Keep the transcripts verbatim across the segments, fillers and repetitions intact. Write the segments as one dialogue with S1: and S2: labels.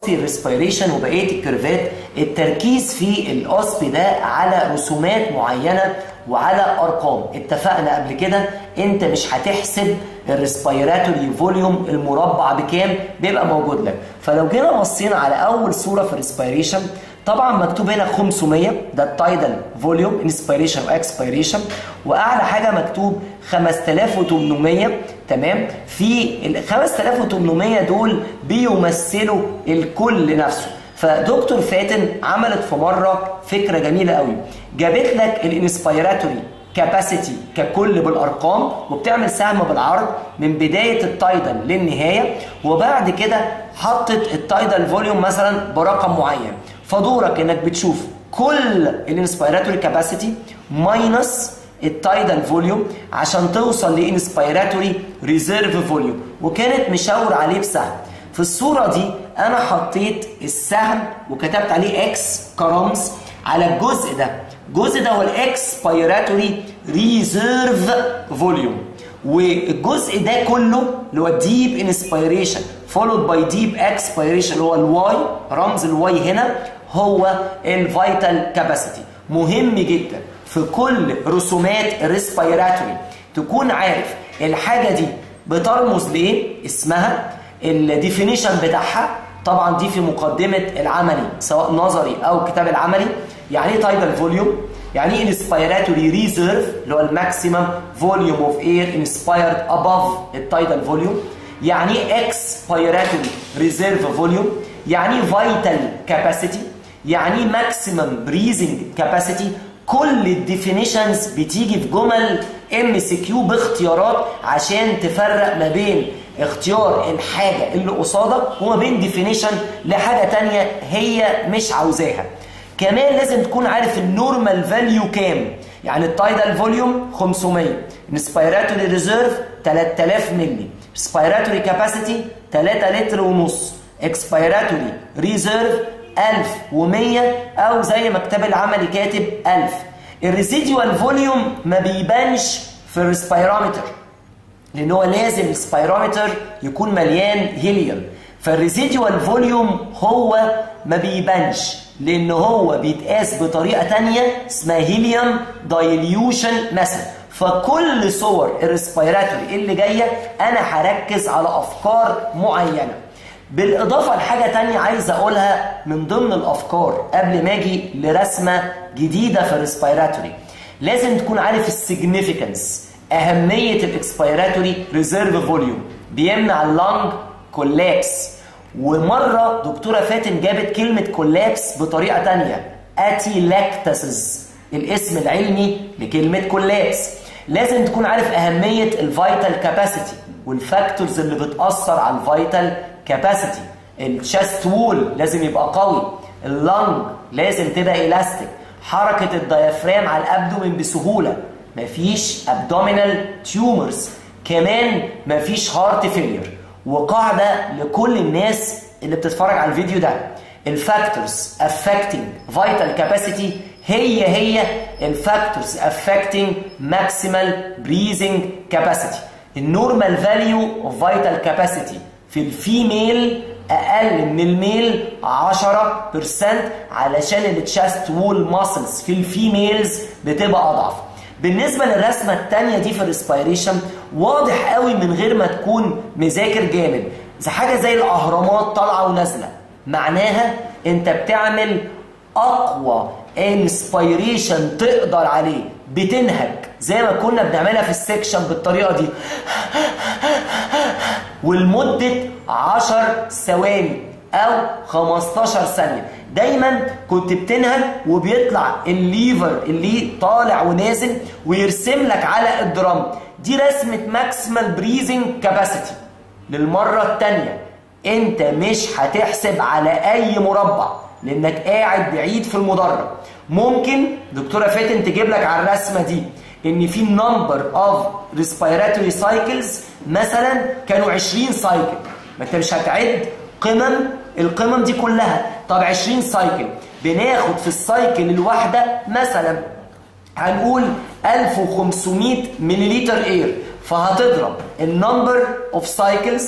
S1: الريسبيريشن وبقيه الكيرفات التركيز في الاوسبي ده على رسومات معينه وعلى ارقام. اتفقنا قبل كده انت مش هتحسب الريسبيراتوري فوليوم المربع بكام، بيبقى موجود لك. فلو جينا بصينا على اول صوره في الريسبيريشن طبعا مكتوب هنا خمسمية، ده التايدال فوليوم انسبيريشن واكسبيريشن، واعلى حاجه مكتوب خمسة آلاف وتمنمية. تمام، في ال خمسة آلاف وتمنمية دول بيمثلوا الكل نفسه. فدكتور فاتن عملت في مره فكره جميله قوي، جابت لك الانسبيراتوري كاباسيتي ككل بالارقام وبتعمل سهم بالعرض من بدايه التايدال للنهايه، وبعد كده حطت التايدال فوليوم مثلا برقم معين. فدورك انك بتشوف كل الانسبيراتوري كاباسيتي ماينس التايدال فوليوم عشان توصل لانسبيراتوري ريزيرف فوليوم، وكانت مشاور عليه بسهم. في الصوره دي انا حطيت السهم وكتبت عليه اكس كرمز على الجزء ده. الجزء ده هو الاكسبيراتوري ريزيرف فوليوم، والجزء ده كله اللي هو ديب انسبيريشن فولود باي ديب اكسبيريشن اللي هو الواي، رمز الواي هنا هو الفيتال كاباسيتي. مهم جدا في كل رسومات الريسبيراتوري تكون عارف الحاجه دي بترمز لايه، اسمها، الديفينيشن بتاعها. طبعا دي في مقدمه العملي سواء نظري او كتاب العملي. يعني ايه تايدال فوليوم؟ يعني ايه انسبيراتوري ريزيرف اللي هو الماكسيمم فوليوم اوف اير انسبايرد اباف التايدال فوليوم؟ يعني ايه اكسبيراتوري ريزيرف فوليوم؟ يعني ايه فيتال كاباسيتي؟ يعني ايه ماكسيمم بريزنج كاباسيتي؟ كل الديفينيشنز بتيجي في جمل ام سي كيو باختيارات عشان تفرق ما بين اختيار الحاجه اللي قصادك وما بين ديفينيشن لحاجه ثانيه هي مش عاوزاها. كمان لازم تكون عارف النورمال فاليو كام. يعني التايدال فوليوم خمسمية، انسبيراتوري ريزيرف تلاتة آلاف مللي، ريسبيراتوري كاباسيتي تلاتة لتر ونص، اكسبيراتوري ريزيرف ألف ومية او زي ما كتاب العملي كاتب ألف. الريزيديوال فوليوم ما بيبانش في الريسبيرومتر لان هو لازم السبيرومتر يكون مليان هيليوم، فالريزيديوال فوليوم هو ما بيبانش لان هو بيتقاس بطريقه ثانيه اسمها هيليوم دايليوشن ميثود. فكل صور الريسبيراتوري اللي جايه انا هركز على افكار معينه. بالاضافه لحاجه ثانيه عايز اقولها من ضمن الافكار قبل ما اجي لرسمه جديده في الريسبيراتوري، لازم تكون عارف السيجنيفيكانس، اهميه الاكسبيراتوري ريزيرف فوليوم. بيمنع اللنج كولابس. ومره دكتوره فاتن جابت كلمه كولابس بطريقه ثانيه، اتيلاكتاسز، الاسم العلمي لكلمه كولابس. لازم تكون عارف اهميه الفيتال كاباسيتي والفاكتورز اللي بتاثر على الفيتال كاباسيتي. الشاست وول لازم يبقى قوي، اللنج لازم تبقى الاستيك، حركه الديافرام على الابدومين بسهوله، مفيش ابدومينال تيومرز، كمان مفيش هارت فيلير. وقاعده لكل الناس اللي بتتفرج على الفيديو ده، الفاكتورز افكتنج فيتال كاباسيتي هي هي الفاكتورز افكتنج ماكسيمال بريزنج كاباسيتي. النورمال فاليو اوف فيتال كاباسيتي في الفيميل اقل من الميل عشرة بالمية علشان التشاست وول ماسلز في الفيميلز بتبقى اضعف. بالنسبه للرسمه الثانيه دي في الريسبيريشن واضح قوي من غير ما تكون مذاكر جامد، زي حاجه زي الاهرامات طالعه ونازله، معناها انت بتعمل اقوى انسبيريشن تقدر عليه، بتنهج زي ما كنا بنعملها في السكشن بالطريقه دي ولمده عشر ثواني او خمستاشر ثانيه. دايما كنت بتنهج وبيطلع الليفر اللي طالع ونازل ويرسم لك على الدرام. دي رسمه ماكسيمال بريزنج كاباسيتي. للمره الثانيه انت مش هتحسب على اي مربع لانك قاعد بعيد في المدرج. ممكن دكتوره فاتن تجيب لك على الرسمه دي ان في نمبر اوف ريسبيراتوري سايكلز مثلا كانوا عشرين سايكل، ما انت مش هتعد قمم القمم دي كلها. طب عشرين سايكل بناخد في السايكل الواحده مثلا هنقول ألف وخمسمية ملليلتر اير، فهتضرب النمبر اوف سايكلز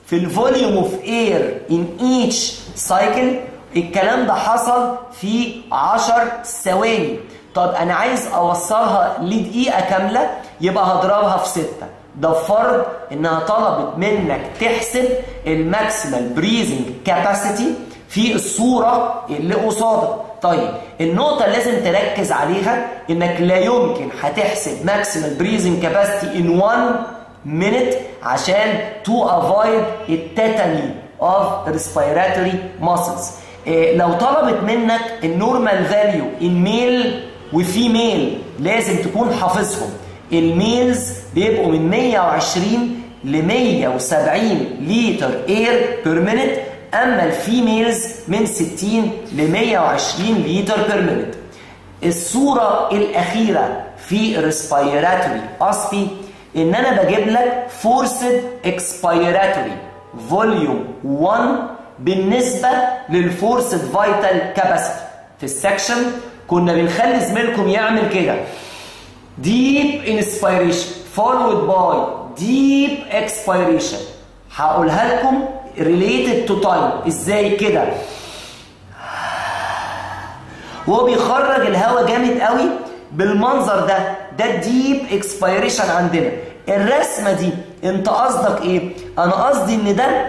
S1: في الفوليوم اوف اير ان ايتش سايكل. الكلام ده حصل في عشر ثواني. طب انا عايز اوصلها لدقيقه كامله، يبقى هضربها في ستة. ده فرض انها طلبت منك تحسب الماكسيمال بريزنج كاباسيتي في الصوره اللي قصادك. طيب النقطه اللي لازم تركز عليها انك لا يمكن هتحسب ماكسيمال بريزنج كاباسيتي ان واحد minute عشان to avoid التيتاني of respiratory muscles. إيه لو طلبت منك النورمال فاليو ان ميل وفيميل لازم تكون حافظهم. الميلز بيبقوا من مية وعشرين ل مية وسبعين لتر اير بير مينيت، اما الفيميلز من ستين ل مية وعشرين لتر بير مينيت. الصوره الاخيره في الريسبيراتوري اسبي ان انا بجيب لك فورسد اكسبيراتوري فوليوم واحد بالنسبه للفورسد فايتال كاباسيتي. في السكشن كنا بنخلي زميلكم يعمل كده deep inspiration followed by deep expiration. هقولها لكم related to time ازاي كده. وهو بيخرج الهواء جامد قوي بالمنظر ده، ده الديب اكسبيريشن عندنا. الرسمه دي انت قصدك ايه؟ انا قصدي ان ده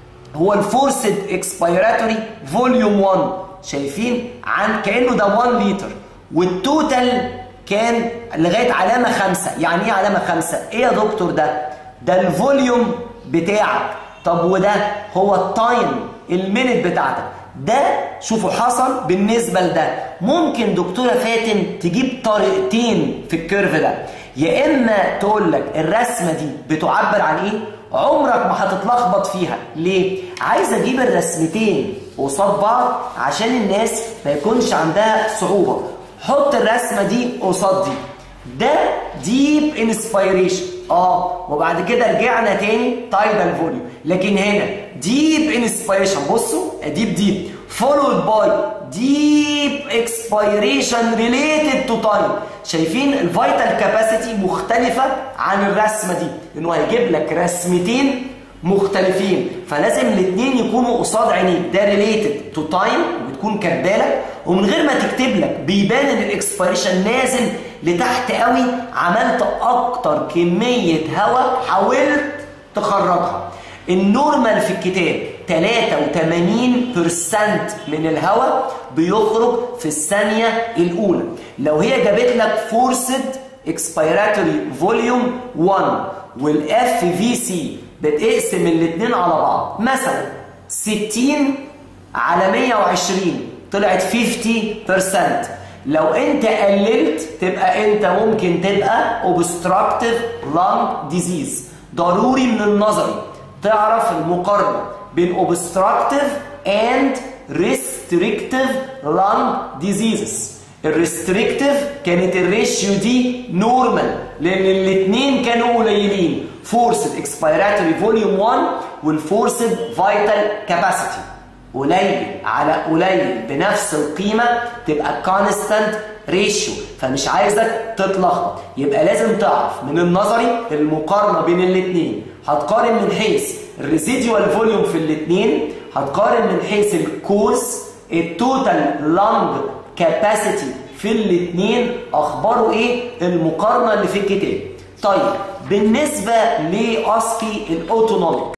S1: هو الفورسد اكسبيراتوري فوليوم واحد. شايفين عن كانه ده واحد لتر، والتوتال كان لغايه علامه خمسة. يعني ايه علامه خمسة؟ ايه يا دكتور ده؟ ده الفوليوم بتاعك. طب وده هو التايم المينت بتاعتك. ده شوفوا حصل بالنسبه لده. ممكن دكتوره فاتن تجيب طريقتين في الكيرف ده، يا اما تقول لك الرسمه دي بتعبر عن ايه؟ عمرك ما هتتلخبط فيها. ليه؟ عايز اجيب الرسمتين قصاد بعض عشان الناس ما يكونش عندها صعوبه. حط الرسمه دي قصاد دي. ده ديب انسبيريشن اه وبعد كده رجعنا تاني تايدال فوليوم. لكن هنا ديب انسبيريشن بصوا ديب ديب فولود باي ديب اكسبيريشن ريليتد تو تايم. شايفين الفيتال كاباسيتي مختلفه عن الرسمه دي، لانه هيجيب لك رسمتين مختلفين، فلازم الاثنين يكونوا قصاد عينيك. ده ريليتد تو تايم وبتكون كاتبالك، ومن غير ما تكتب لك بيبان ان الاكسبيريشن نازل لتحت قوي. عملت اكتر كميه هواء حاولت تخرجها. النورمال في الكتاب ثلاثة وثمانين بالمية من الهواء بيخرج في الثانيه الاولى. لو هي جابت لك فورسد اكسبيراتوري فوليوم واحد والاف في سي بتقسم الاثنين على بعض، مثلا ستين على مية وعشرين طلعت خمسين بالمية. لو انت قللت تبقى انت ممكن تبقى obstructive lung disease. ضروري من النظري تعرف المقارنه بين obstructive and restrictive lung diseases. الريستريكتيف كانت الريشيو دي نورمال لان الاثنين كانوا قليلين، فورسد اكسبيراتوري فوليوم واحد والفورسد فايتال كاباسيتي. قليل على قليل بنفس القيمه تبقى كونستانت ريشيو، فمش عايزك تتلخبط. يبقى لازم تعرف من النظري المقارنه بين الاثنين. هتقارن من حيث الريزيديوال فوليوم في الاثنين، هتقارن من حيث الكوز، التوتال لانج كاباسيتي في الاثنين اخباره ايه، المقارنه اللي في الكتاب. طيب بالنسبه لاسكي الاوتونوميك